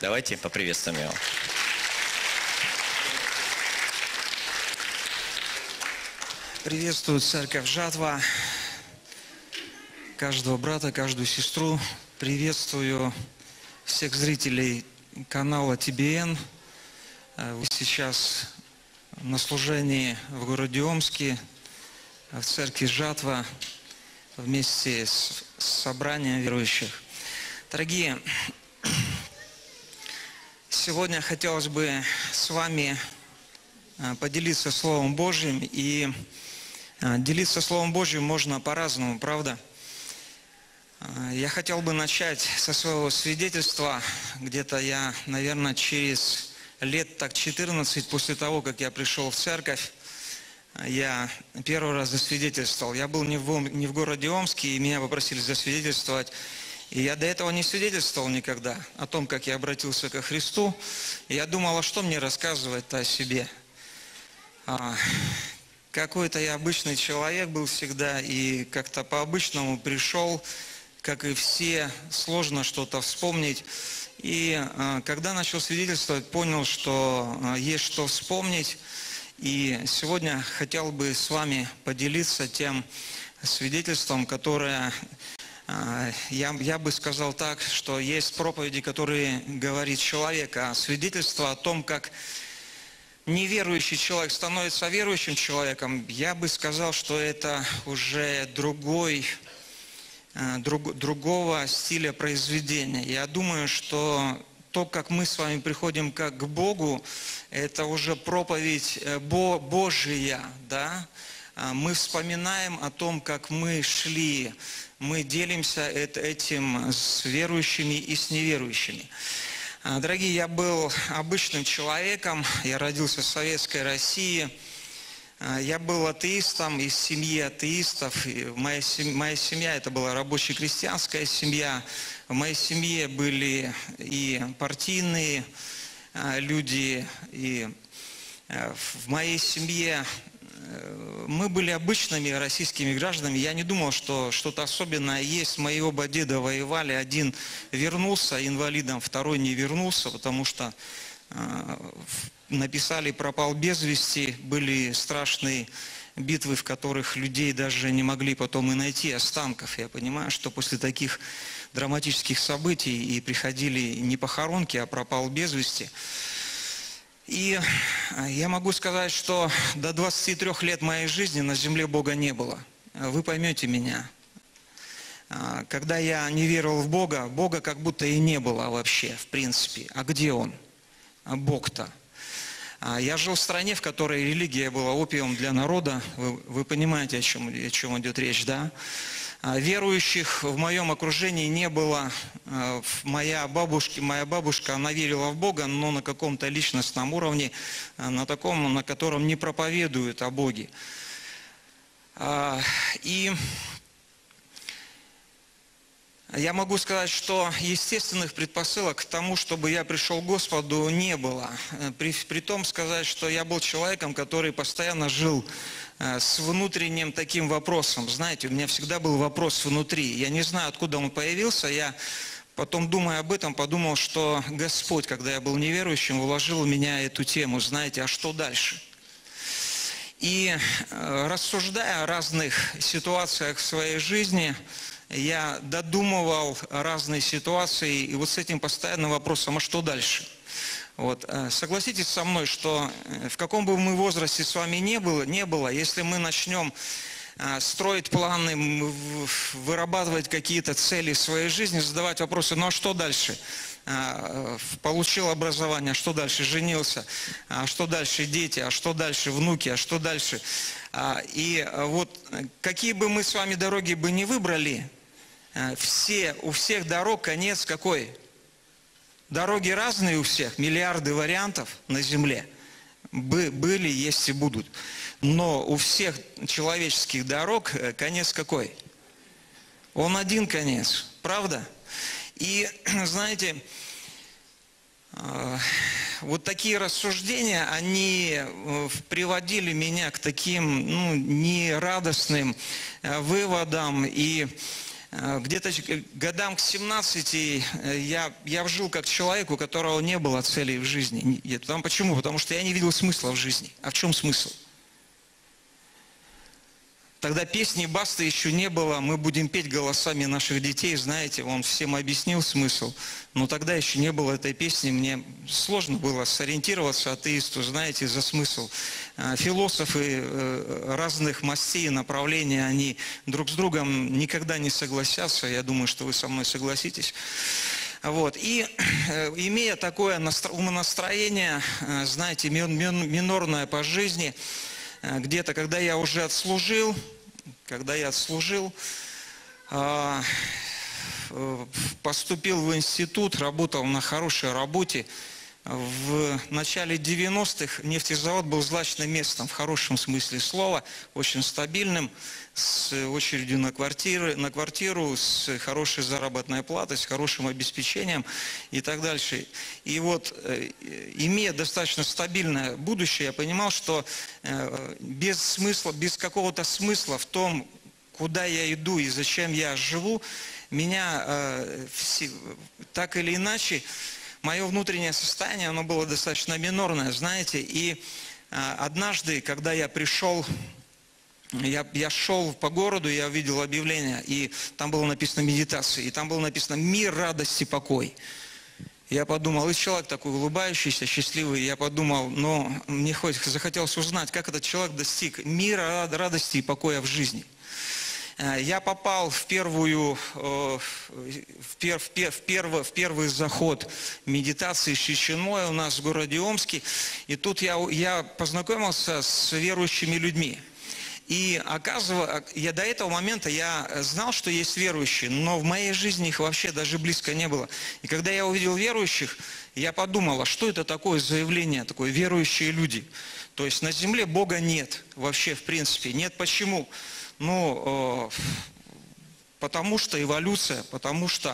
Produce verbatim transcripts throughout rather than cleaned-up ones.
Давайте поприветствуем его. Приветствую церковь Жатва, каждого брата, каждую сестру. Приветствую всех зрителей канала Ти Би Эн. Вы сейчас на служении в городе Омске, в церкви Жатва, вместе с собранием верующих. Дорогие, сегодня хотелось бы с вами поделиться Словом Божьим. И делиться Словом Божьим можно по-разному, правда? Я хотел бы начать со своего свидетельства. Где-то я, наверное, через лет так четырнадцать после того, как я пришел в церковь, я первый раз засвидетельствовал. Я был не в, не в городе Омске, и меня попросили засвидетельствовать. И я до этого не свидетельствовал никогда о том, как я обратился ко Христу. И я думал, а что мне рассказывать-то о себе? А, какой-то я обычный человек был всегда, и как-то по-обычному пришел, как и все, сложно что-то вспомнить. И а, когда начал свидетельствовать, понял, что а, есть что вспомнить. И сегодня хотел бы с вами поделиться тем свидетельством, которое, а, я, я бы сказал так, что есть проповеди, которые говорит человек, а свидетельство о том, как неверующий человек становится верующим человеком, я бы сказал, что это уже другой, друг, другого стиля произведения. Я думаю, что то, как мы с вами приходим как к Богу, это уже проповедь Божия, да? Мы вспоминаем о том, как мы шли, мы делимся этим с верующими и с неверующими. Дорогие, я был обычным человеком, я родился в Советской России, я был атеистом из семьи атеистов. Моя семья, моя семья это была рабоче-крестьянская семья, в моей семье были и партийные люди, и в моей семье мы были обычными российскими гражданами. Я не думал, что что-то особенное есть. Мои оба деда воевали. Один вернулся инвалидом, второй не вернулся, потому что э, написали «пропал без вести». Были страшные битвы, в которых людей даже не могли потом и найти останков. Я понимаю, что после таких драматических событий и приходили не похоронки, а пропал без вести. И я могу сказать, что до двадцати трёх лет моей жизни на земле Бога не было. Вы поймете меня. Когда я не веровал в Бога, Бога как будто и не было вообще, в принципе. А где Он? А Бог-то? Я жил в стране, в которой религия была опиумом для народа. Вы, вы понимаете, о чем, о чем идет речь, да? Верующих в моем окружении не было. Моя бабушка, моя бабушка, она верила в Бога, но на каком-то личностном уровне, на таком, на котором не проповедуют о Боге. И я могу сказать, что естественных предпосылок к тому, чтобы я пришел к Господу, не было. При, при том сказать, что я был человеком, который постоянно жил с внутренним таким вопросом. Знаете, у меня всегда был вопрос внутри. Я не знаю, откуда он появился. Я потом, думая об этом, подумал, что Господь, когда я был неверующим, вложил в меня эту тему. Знаете, а что дальше? И рассуждая о разных ситуациях в своей жизни, я додумывал разные ситуации, и вот с этим постоянным вопросом, а что дальше? Вот. Согласитесь со мной, что в каком бы мы возрасте с вами не было, не было, если мы начнем строить планы, вырабатывать какие-то цели в своей жизни, задавать вопросы, ну а что дальше? Получил образование, а что дальше? Женился, а что дальше? Дети, а что дальше? Внуки, а что дальше? И вот какие бы мы с вами дороги бы не выбрали, все, у всех дорог конец какой? Дороги разные у всех, миллиарды вариантов на земле были, есть и будут. Но у всех человеческих дорог конец какой? Он один конец, правда? И, знаете, вот такие рассуждения, они приводили меня к таким, ну, нерадостным выводам. И Где-то годам к семнадцати я, я жил как человек, у которого не было целей в жизни. Потому, почему? Потому что я не видел смысла в жизни. А в чем смысл? Тогда песни Басты еще не было, мы будем петь голосами наших детей, знаете, он всем объяснил смысл. Но тогда еще не было этой песни, мне сложно было сориентироваться атеисту, знаете, за смысл. Философы разных мастей и направлений, они друг с другом никогда не согласятся, я думаю, что вы со мной согласитесь. Вот. И имея такое умонастроение, знаете, минорное по жизни, где-то, когда я уже отслужил, когда я отслужил, поступил в институт, работал на хорошей работе. В начале девяностых нефтезавод был злачным местом, в хорошем смысле слова, очень стабильным, с очередью на квартиры, на квартиру, с хорошей заработной платой, с хорошим обеспечением и так дальше. И вот, имея достаточно стабильное будущее, я понимал, что без смысла, без какого-то смысла в том, куда я иду и зачем я живу, меня так или иначе, мое внутреннее состояние, оно было достаточно минорное, знаете, и однажды, когда я пришел, я, я шел по городу, я увидел объявление, и там было написано медитация, и там было написано «Мир, радость и покой». Я подумал, и человек такой улыбающийся, счастливый, я подумал, но мне хоть захотелось узнать, как этот человек достиг мира, радости и покоя в жизни. Я попал в, первую, в, пер, в, пер, в, первый, в первый заход медитации Шичиной у нас в городе Омске. И тут я, я познакомился с верующими людьми. И оказывается, я до этого момента я знал, что есть верующие, но в моей жизни их вообще даже близко не было. И когда я увидел верующих, я подумал, а что это такое заявление, такое верующие люди? То есть на земле Бога нет вообще в принципе. Нет почему? Ну, потому что эволюция, потому что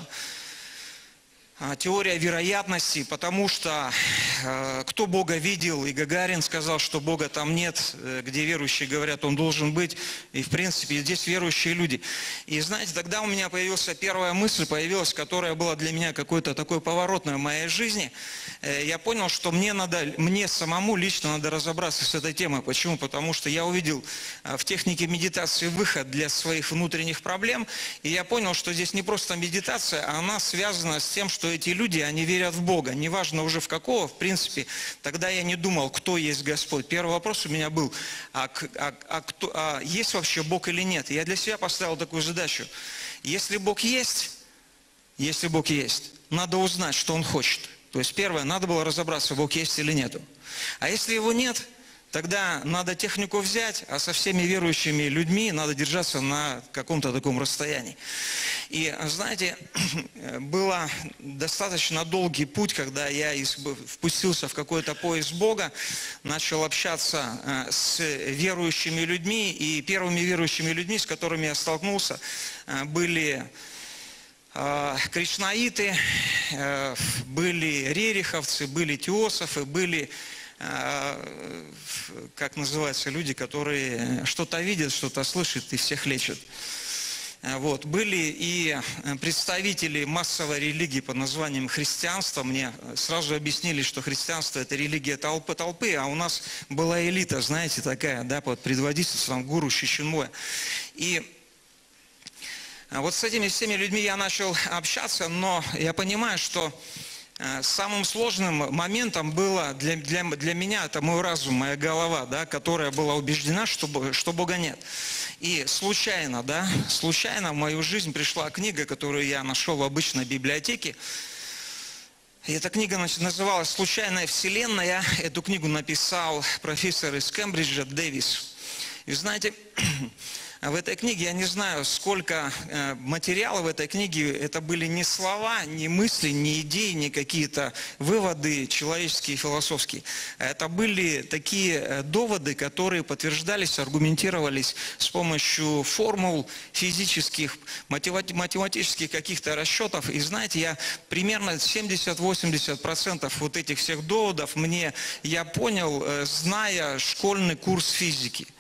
теория вероятности, потому что кто Бога видел, и Гагарин сказал, что Бога там нет, где верующие говорят, Он должен быть, и в принципе здесь верующие люди. И знаете, тогда у меня появилась первая мысль, появилась, которая была для меня какой-то такой поворотной в моей жизни. Я понял, что мне надо, мне самому лично надо разобраться с этой темой. Почему? Потому что я увидел в технике медитации выход для своих внутренних проблем, и я понял, что здесь не просто медитация, а она связана с тем, что эти люди, они верят в Бога, неважно уже в какого, в принципе, тогда я не думал, кто есть Господь. Первый вопрос у меня был, а, а, а, кто, а есть вообще Бог или нет? Я для себя поставил такую задачу. Если Бог есть, если Бог есть, надо узнать, что Он хочет. То есть первое, надо было разобраться, Бог есть или нету. А если Его нет, тогда надо технику взять, а со всеми верующими людьми надо держаться на каком-то таком расстоянии. И, знаете, был достаточно долгий путь, когда я впустился в какой-то поиск Бога, начал общаться с верующими людьми, и первыми верующими людьми, с которыми я столкнулся, были кришнаиты, были рериховцы, были теософы, были, как называются, люди, которые что-то видят, что-то слышат и всех лечат. Вот. Были и представители массовой религии под названием христианство. Мне сразу объяснили, что христианство – это религия толпы, толпы, а у нас была элита, знаете, такая, да, под предводительством гуру Шичинмоя. И вот с этими всеми людьми я начал общаться, но я понимаю, что самым сложным моментом было для, для, для меня, это мой разум, моя голова, да, которая была убеждена, что, что Бога нет. И случайно, да, случайно в мою жизнь пришла книга, которую я нашел в обычной библиотеке. И эта книга называлась «Случайная вселенная». Эту книгу написал профессор из Кембриджа Дэвис. И знаете, в этой книге, я не знаю, сколько материала в этой книге, это были не слова, не мысли, не идеи, не какие-то выводы человеческие, философские. Это были такие доводы, которые подтверждались, аргументировались с помощью формул физических, математических каких-то расчетов. И знаете, я примерно семьдесят-восемьдесят процентов вот этих всех доводов мне, я понял, зная школьный курс физики.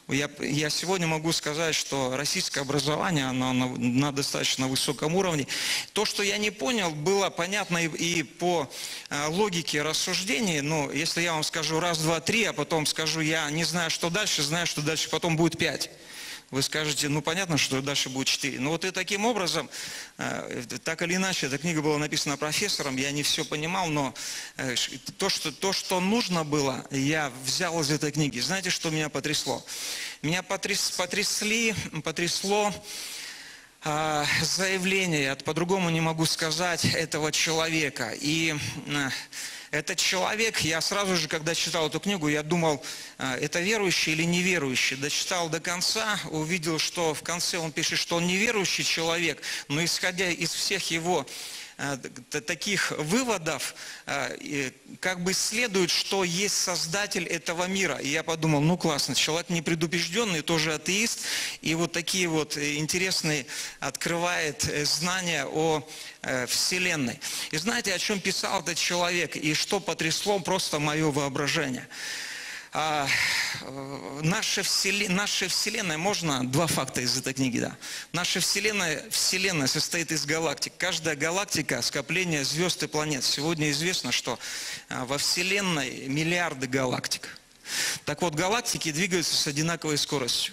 Я, я сегодня могу сказать, что российское образование, оно на, на достаточно высоком уровне. То, что я не понял, было понятно и, и по э, логике рассуждений. Ну, если я вам скажу раз, два, три, а потом скажу, я не знаю, что дальше, знаю, что дальше потом будет пять. Вы скажете, ну понятно, что дальше будет четыре. Ну вот и таким образом, э, так или иначе, эта книга была написана профессором, я не все понимал, но э, то, что, то, что нужно было, я взял из этой книги. Знаете, что меня потрясло? Меня потряс, потрясли, потрясло э, заявление, по-другому не могу сказать, этого человека. И э, этот человек, я сразу же, когда читал эту книгу, я думал, это верующий или неверующий. Дочитал до конца, увидел, что в конце он пишет, что он неверующий человек, но исходя из всех его таких выводов, как бы следует, что есть Создатель этого мира. И я подумал, ну классно, человек непредубежденный, тоже атеист, и вот такие вот интересные открывает знания о Вселенной. И знаете, о чем писал этот человек, и что потрясло просто мое воображение? А, наша, вселенная, наша Вселенная, можно два факта из этой книги, да. Наша Вселенная, Вселенная состоит из галактик. Каждая галактика – скопление звезд и планет. Сегодня известно, что во Вселенной миллиарды галактик. Так вот, галактики двигаются с одинаковой скоростью.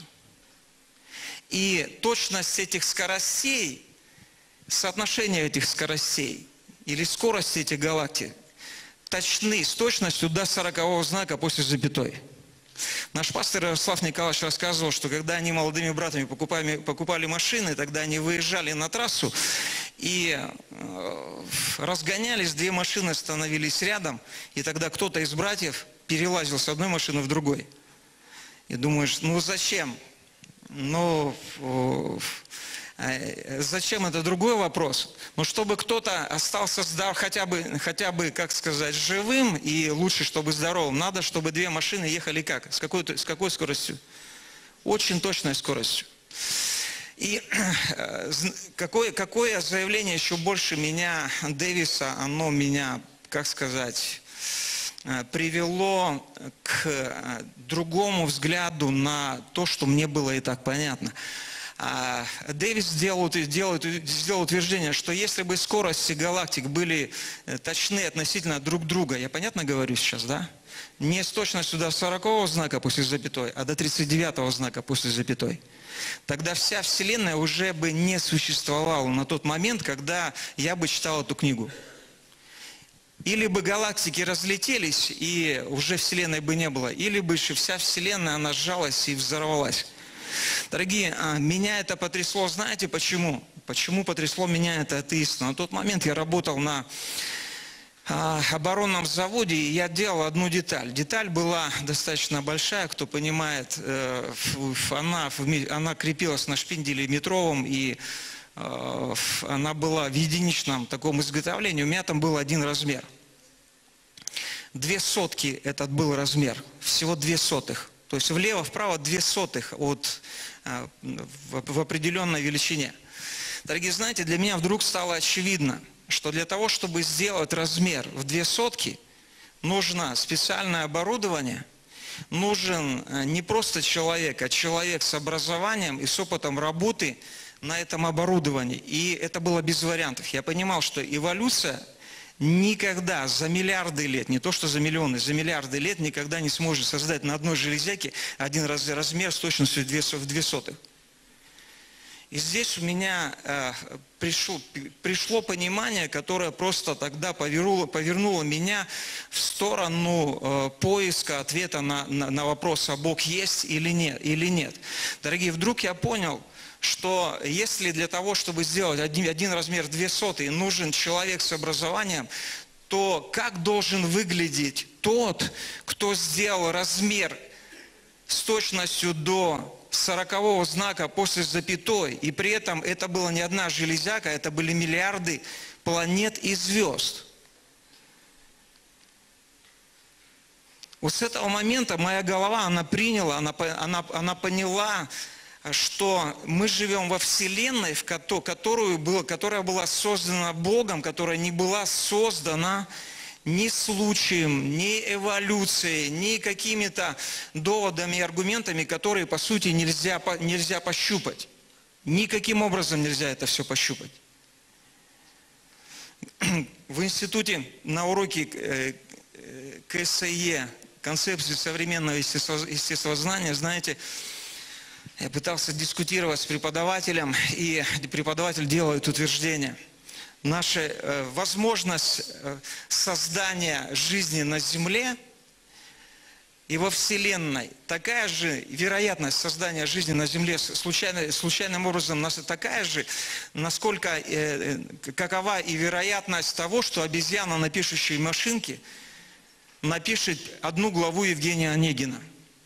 И точность этих скоростей, соотношение этих скоростей или скорости этих галактик точны с точностью до сорокового знака после запятой. Наш пастор Ярослав Николаевич рассказывал, что когда они молодыми братьями покупали, покупали машины, тогда они выезжали на трассу и э, разгонялись, две машины становились рядом, и тогда кто-то из братьев перелазил с одной машины в другой. И думаешь, ну зачем? Ну... Э, Зачем, это другой вопрос. Но чтобы кто-то остался здоров, хотя бы, хотя бы, как сказать, живым, и лучше, чтобы здоровым, надо, чтобы две машины ехали как? С какой, с какой скоростью? Очень точной скоростью. И какое, какое заявление еще больше меня, Дэвиса, оно меня, как сказать, привело к другому взгляду на то, что мне было и так понятно. Дэвис сделал, делал, сделал утверждение, что если бы скорости галактик были точны относительно друг друга, я понятно говорю сейчас, да? Не с точностью до сорокового знака после запятой, а до тридцать девятого знака после запятой. Тогда вся Вселенная уже бы не существовала на тот момент, когда я бы читал эту книгу. Или бы галактики разлетелись, и уже Вселенной бы не было, или бы вся Вселенная, она сжалась и взорвалась. Дорогие, меня это потрясло, знаете почему? Почему потрясло меня это атеист? На тот момент я работал на оборонном заводе, и я делал одну деталь. Деталь была достаточно большая, кто понимает, она, она крепилась на шпинделе метровом, и она была в единичном таком изготовлении. У меня там был один размер. Две сотки этот был размер, всего две сотых. То есть влево-вправо две сотых от, а, в, в определенной величине. Дорогие, знаете, для меня вдруг стало очевидно, что для того, чтобы сделать размер в две сотки, нужно специальное оборудование, нужен не просто человек, а человек с образованием и с опытом работы на этом оборудовании. И это было без вариантов. Я понимал, что эволюция никогда за миллиарды лет, не то что за миллионы, за миллиарды лет никогда не сможет создать на одной железяке один размер с точностью в две сотых. И здесь у меня э, пришло, пришло понимание, которое просто тогда повернуло, повернуло меня в сторону э, поиска ответа на, на, на вопрос, а Бог есть или нет, или нет. Дорогие, вдруг я понял, что если для того, чтобы сделать один, один размер две сотые, нужен человек с образованием, то как должен выглядеть тот, кто сделал размер с точностью до сорокового знака после запятой, и при этом это была не одна железяка, это были миллиарды планет и звезд. Вот с этого момента моя голова, она приняла, она, она, она поняла, что мы живем во Вселенной, в которую было, которая была создана Богом, которая не была создана ни случаем, ни эволюцией, ни какими-то доводами и аргументами, которые, по сути, нельзя, нельзя пощупать. Никаким образом нельзя это все пощупать. В институте на уроке ка эс е, концепции современного естествознания, знаете, я пытался дискутировать с преподавателем, и преподаватель делает утверждение. Наша возможность создания жизни на Земле и во Вселенной, такая же вероятность создания жизни на Земле случайно, случайным образом такая же, насколько, э, какова и вероятность того, что обезьяна на пишущей машинке напишет одну главу Евгения Онегина.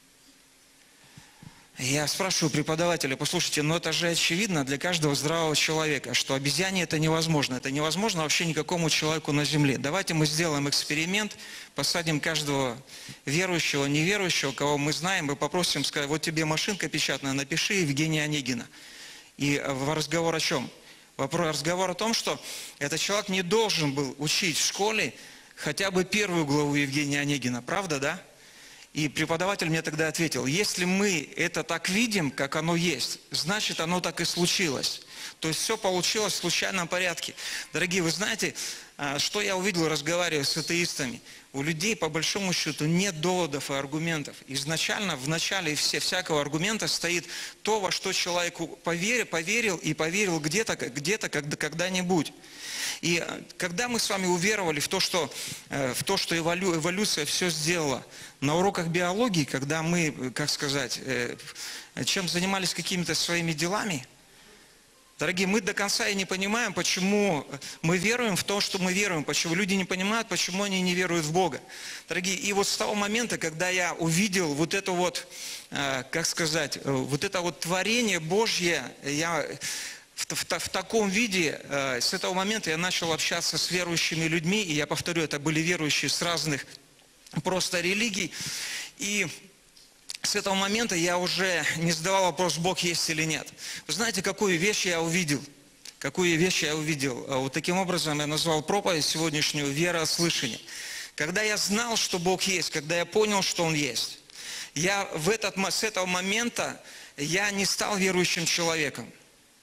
Я спрашиваю преподавателя: послушайте, ну это же очевидно для каждого здравого человека, что обезьяне это невозможно. Это невозможно вообще никакому человеку на земле. Давайте мы сделаем эксперимент, посадим каждого верующего, неверующего, кого мы знаем, и попросим сказать: вот тебе машинка печатная, напиши Евгения Онегина. И разговор о чем? Разговор о том, что этот человек не должен был учить в школе хотя бы первую главу Евгения Онегина. Правда, да? И преподаватель мне тогда ответил: если мы это так видим, как оно есть, значит оно так и случилось. То есть все получилось в случайном порядке. Дорогие, вы знаете, что я увидел, разговаривая с атеистами? У людей, по большому счету, нет доводов и аргументов. Изначально, в начале все, всякого аргумента стоит то, во что человеку поверил, поверил и поверил где-то, где-то, когда-нибудь. И когда мы с вами уверовали в то, что, в то, что эволю, эволюция все сделала, на уроках биологии, когда мы, как сказать, чем занимались какими-то своими делами, дорогие, мы до конца и не понимаем, почему мы веруем в то, что мы веруем, почему люди не понимают, почему они не веруют в Бога. Дорогие, и вот с того момента, когда я увидел вот это вот, как сказать, вот это вот творение Божье, я... В, в, в таком виде, э, с этого момента я начал общаться с верующими людьми, и я повторю, это были верующие с разных просто религий, и с этого момента я уже не задавал вопрос, Бог есть или нет. Вы знаете, какую вещь я увидел? Какую вещь я увидел? Вот таким образом я назвал проповедь сегодняшнюю «Вера от слышания». Когда я знал, что Бог есть, когда я понял, что Он есть, я в этот, с этого момента я не стал верующим человеком.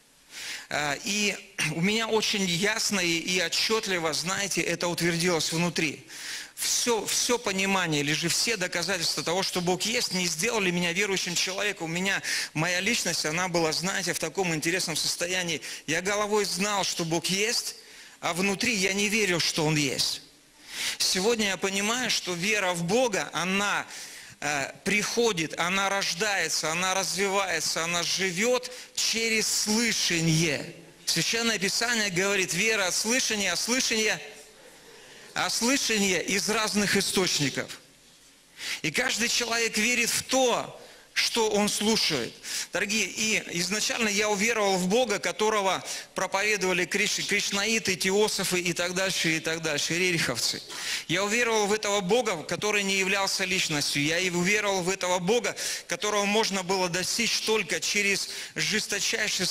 И у меня очень ясно и отчетливо, знаете, это утвердилось внутри. Все, все понимание, или же все доказательства того, что Бог есть, не сделали меня верующим человеком. У меня, моя личность, она была, знаете, в таком интересном состоянии. Я головой знал, что Бог есть, а внутри я не верил, что Он есть. Сегодня я понимаю, что вера в Бога, она... приходит, она рождается, она развивается, она живет через слышание. Священное Писание говорит: вера от слышания, а слышание, а слышание из разных источников. И каждый человек верит в то, что он слушает. Дорогие, и изначально я уверовал в Бога, которого проповедовали криш, кришнаиты, теософы и так дальше, и так дальше, рериховцы. Я уверовал в этого Бога, который не являлся личностью. Я и уверовал в этого Бога, которого можно было достичь только через жесточайший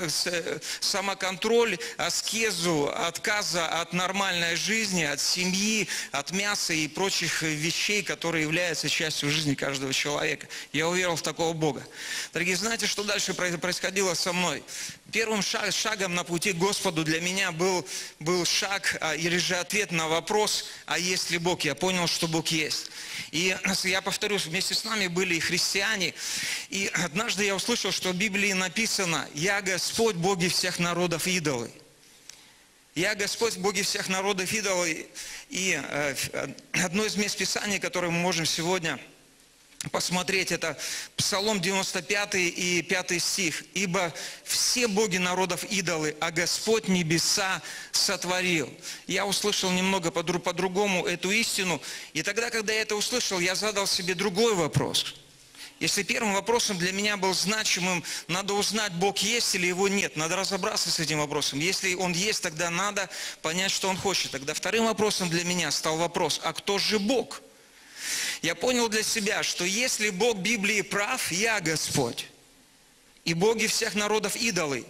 самоконтроль, аскезу, отказа от нормальной жизни, от семьи, от мяса и прочих вещей, которые являются частью жизни каждого человека. Я уверовал в такого Бога. Дорогие, знаете, что дальше происходило со мной? Первым шаг, шагом на пути к Господу для меня был, был шаг, а, или же ответ на вопрос: а есть ли Бог? Я понял, что Бог есть. И я повторюсь, вместе с нами были и христиане. И однажды я услышал, что в Библии написано: «Я Господь, боги всех народов идолы». «Я Господь, боги всех народов идолы». И э, одно из мест Писания, которое мы можем сегодня посмотреть, это Псалом девяносто пятый и пятый стих. «Ибо все боги народов идолы, а Господь небеса сотворил». Я услышал немного по-другому эту истину. И тогда, когда я это услышал, я задал себе другой вопрос. Если первым вопросом для меня был значимым, надо узнать, Бог есть или Его нет. Надо разобраться с этим вопросом. Если Он есть, тогда надо понять, что Он хочет. Тогда вторым вопросом для меня стал вопрос: а кто же Бог? Я понял для себя, что если Бог Библии прав, я Господь, и боги всех народов идолы,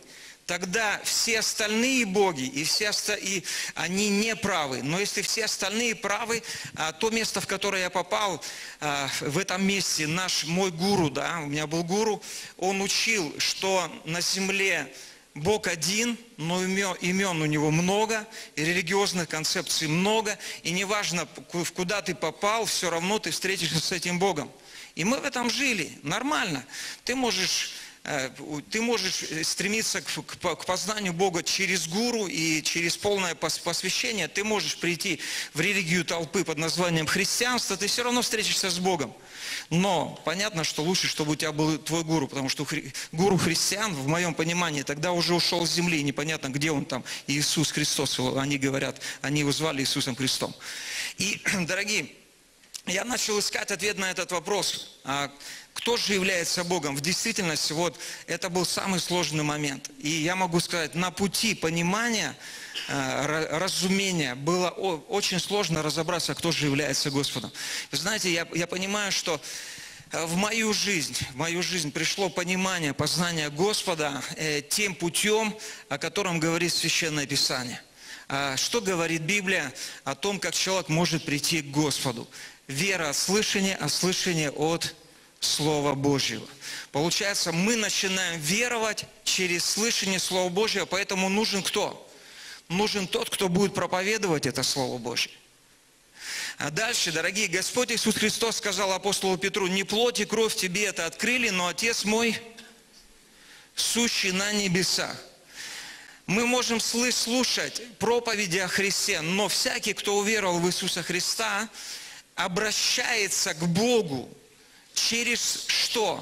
тогда все остальные боги, и все оста... и они не правы. Но если все остальные правы, то место, в которое я попал, в этом месте наш, мой гуру, да, у меня был гуру, он учил, что на земле Бог один, но имен, имен у него много, и религиозных концепций много, и неважно, куда ты попал, все равно ты встретишься с этим Богом. И мы в этом жили, нормально. Ты можешь, ты можешь стремиться к познанию Бога через гуру и через полное посвящение. Ты можешь прийти в религию толпы под названием христианство, ты все равно встретишься с Богом. Но понятно, что лучше, чтобы у тебя был твой гуру, потому что гуру христиан, в моем понимании, тогда уже ушел с земли, непонятно, где он там, Иисус Христос, они говорят, они его звали Иисусом Христом. И, дорогие, я начал искать ответ на этот вопрос, кто же является Богом. В действительности, вот, это был самый сложный момент. И я могу сказать, на пути понимания, разумения было очень сложно разобраться, кто же является Господом. Вы знаете, я, я понимаю, что в мою жизнь, в мою жизнь пришло понимание, познание Господа э, тем путем, о котором говорит Священное Писание. А что говорит Библия о том, как человек может прийти к Господу? Вера от слышания, а слышание от Слова Божьего. Получается, мы начинаем веровать через слышание Слова Божьего, поэтому нужен кто? Нужен тот, кто будет проповедовать это Слово Божье. А дальше, дорогие, Господь Иисус Христос сказал апостолу Петру, не плоть и кровь тебе это открыли, но Отец мой, сущий на небесах. Мы можем слушать проповеди о Христе, но всякий, кто уверовал в Иисуса Христа, обращается к Богу через что?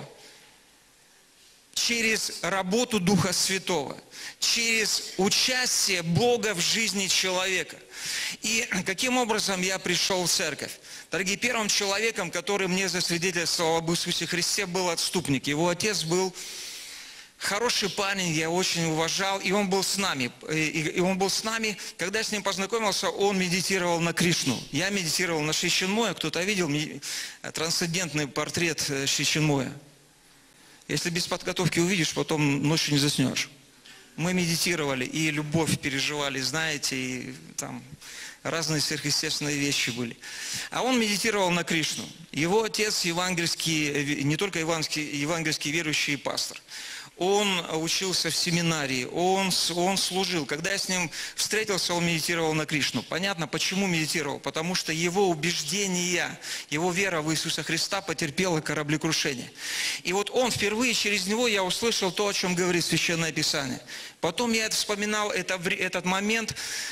Через работу Духа Святого, через участие Бога в жизни человека. И каким образом я пришел в церковь? Дорогие, первым человеком, который мне засвидетельствовал об Иисусе Христе, был отступник. Его отец был хороший парень, я очень уважал, и он был с нами. И он был с нами, когда я с ним познакомился, он медитировал на Кришну. Я медитировал на Шри Чинмоя. Кто-то видел трансцендентный портрет Шри Чинмоя? Если без подготовки увидишь, потом ночью не заснешь. Мы медитировали и любовь переживали, знаете, и там разные сверхъестественные вещи были. А он медитировал на Кришну. Его отец евангельский, не только евангельский, евангельский верующий пастор. Он учился в семинарии, он, он служил. Когда я с ним встретился, он медитировал на Кришну. Понятно, почему медитировал? Потому что его убеждения, его вера в Иисуса Христа потерпела кораблекрушение. И вот он, впервые через него я услышал то, о чем говорит Священное Писание. Потом я вспоминал это, этот момент,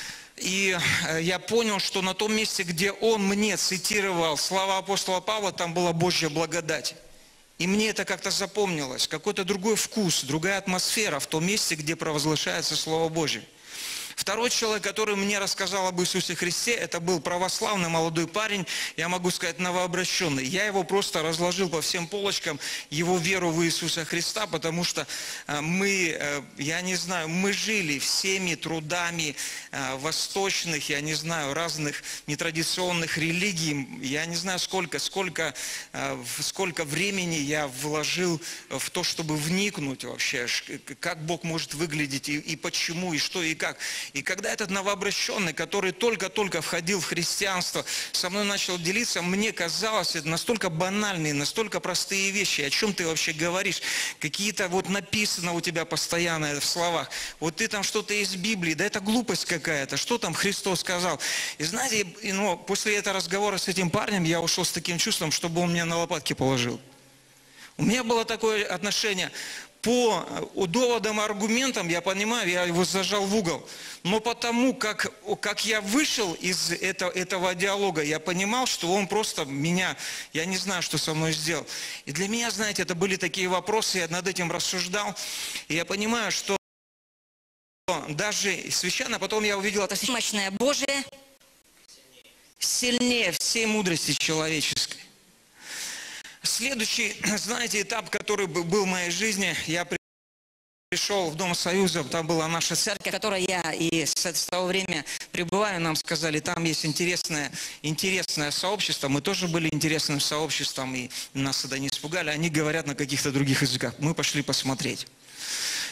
и я понял, что на том месте, где он мне цитировал слова апостола Павла, там была Божья благодать. И мне это как-то запомнилось, какой-то другой вкус, другая атмосфера в том месте, где провозглашается Слово Божье. Второй человек, который мне рассказал об Иисусе Христе, это был православный молодой парень, я могу сказать, новообращенный. Я его просто разложил по всем полочкам, его веру в Иисуса Христа, потому что мы, я не знаю, мы жили всеми трудами восточных, я не знаю, разных нетрадиционных религий. Я не знаю, сколько, сколько, сколько времени я вложил в то, чтобы вникнуть вообще, как Бог может выглядеть, и, и почему, и что, и как. И когда этот новообращенный, который только-только входил в христианство, со мной начал делиться, мне казалось, это настолько банальные, настолько простые вещи. О чем ты вообще говоришь? Какие-то вот написано у тебя постоянно в словах. Вот ты там что-то из Библии, да это глупость какая-то. Что там Христос сказал? И знаете, ну, после этого разговора с этим парнем я ушел с таким чувством, чтобы он меня на лопатки положил. У меня было такое отношение. По доводам и аргументам, я понимаю, я его зажал в угол. Но потому, как, как я вышел из этого, этого диалога, я понимал, что он просто меня, я не знаю, что со мной сделал. И для меня, знаете, это были такие вопросы, я над этим рассуждал. И я понимаю, что даже священно, потом я увидел это мощное Божие сильнее всей мудрости человеческой. Следующий, знаете, этап, который был в моей жизни, я пришел в Дом Союза, там была наша церковь, в которой я и с того времени пребываю, нам сказали, там есть интересное, интересное сообщество, мы тоже были интересным сообществом, и нас тогда не испугали, они говорят на каких-то других языках, мы пошли посмотреть.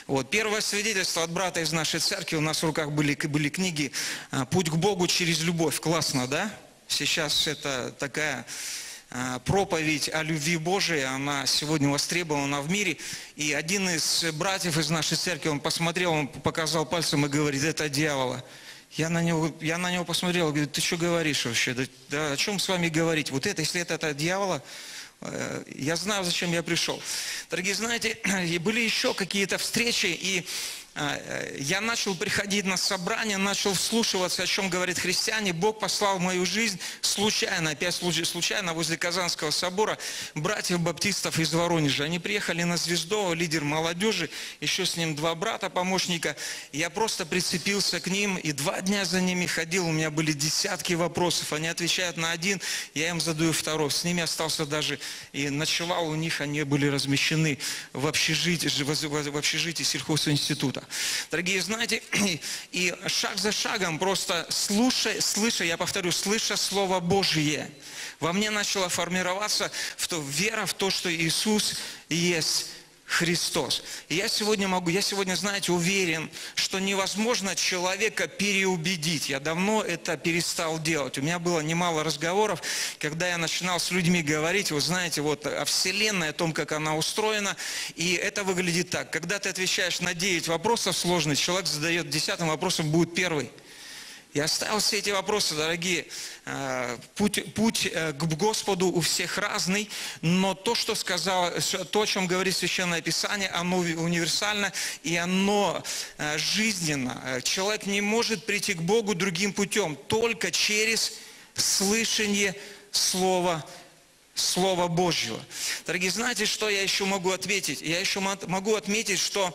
Вот. Первое свидетельство от брата из нашей церкви, у нас в руках были, были книги «Путь к Богу через любовь». Классно, да? Сейчас это такая проповедь о любви Божией, она сегодня востребована в мире. И один из братьев из нашей церкви, он посмотрел, он показал пальцем и говорит: это дьявола. Я на него, я на него посмотрел, говорю: ты что говоришь вообще? Да, да, о чем с вами говорить? Вот это, если это, это дьявола, э, я знаю, зачем я пришел. Дорогие, знаете, и были еще какие-то встречи, и э, я начал приходить на собрания, начал вслушиваться, о чем говорит христиане. Бог послал в мою жизнь случайно, опять случайно, возле Казанского собора, братьев баптистов из Воронежа. Они приехали на Звездово, лидер молодежи, еще с ним два брата, помощника. Я просто прицепился к ним, и два дня за ними ходил, у меня были десятки вопросов. Они отвечают на один, я им задаю второй. С ними остался даже и ночевал у них, они были размещены в общежитии, в общежитии сельхозинститута. Дорогие, знаете, и шаг за шагом, просто слушая, слыша, я повторю, слыша Слово Божие, во мне начала формироваться в то, вера в то, что Иисус есть Христос. И я сегодня могу, я сегодня, знаете, уверен, что невозможно человека переубедить. Я давно это перестал делать. У меня было немало разговоров, когда я начинал с людьми говорить, вы знаете, вот о Вселенной, о том, как она устроена. И это выглядит так. Когда ты отвечаешь на девять вопросов сложных, человек задает десятым вопросом, будет первый. Я оставил все эти вопросы, дорогие. Путь, путь к Господу у всех разный, но то, что сказал, то, о чем говорит Священное Писание, оно универсально и оно жизненно. Человек не может прийти к Богу другим путем, только через слышание Слова Слова Божьего. Дорогие, знаете, что я еще могу ответить? Я еще могу отметить, что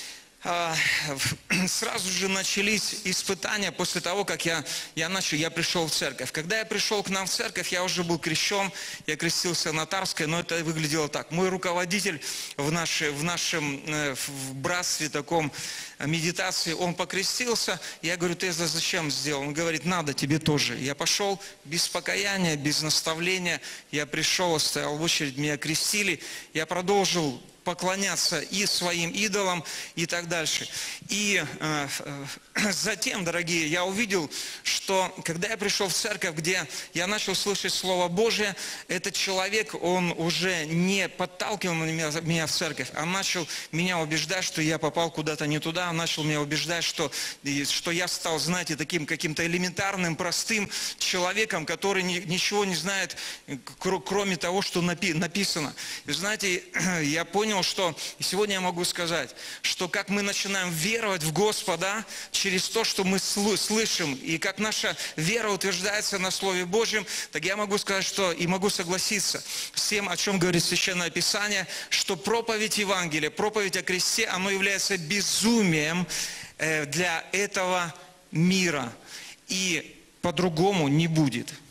сразу же начались испытания после того, как я, я начал, я пришел в церковь. Когда я пришел к нам в церковь, я уже был крещен, я крестился на Тарской, но это выглядело так. Мой руководитель в, наше, в нашем в братстве таком медитации, он покрестился, я говорю: ты это зачем сделал? Он говорит: надо, тебе тоже. Я пошел без покаяния, без наставления, я пришел, стоял в очередь, меня крестили, я продолжил поклоняться и своим идолам и так дальше. И э, э, затем, дорогие, я увидел, что когда я пришел в церковь, где я начал слышать Слово Божие, этот человек, он уже не подталкивал меня, меня в церковь, а начал меня убеждать, что я попал куда-то не туда, он начал меня убеждать, что, что я стал, знаете, таким каким-то элементарным, простым человеком, который ни, ничего не знает, кроме того, что напи, написано. И знаете, я понял, что сегодня я могу сказать, что как мы начинаем веровать в Господа через то, что мы слышим, и как наша вера утверждается на Слове Божьем, так я могу сказать, что и могу согласиться с тем, о чем говорит Священное Писание, что проповедь Евангелия, проповедь о кресте, оно является безумием для этого мира. И по-другому не будет.